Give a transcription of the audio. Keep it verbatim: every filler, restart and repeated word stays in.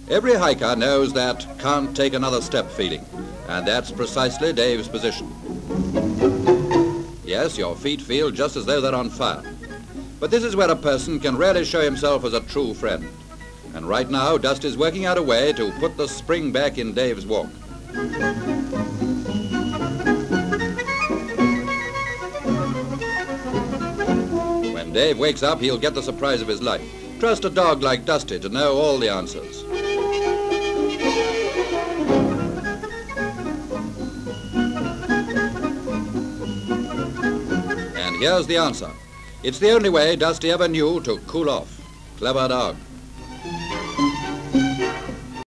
Every hiker knows that can't take another step feeling, and that's precisely Dave's position. Yes, your feet feel just as though they're on fire. But this is where a person can really show himself as a true friend. And right now, Dust is working out a way to put the spring back in Dave's walk. When Dave wakes up, he'll get the surprise of his life. Trust a dog like Dusty to know all the answers. And here's the answer. It's the only way Dusty ever knew to cool off. Clever dog.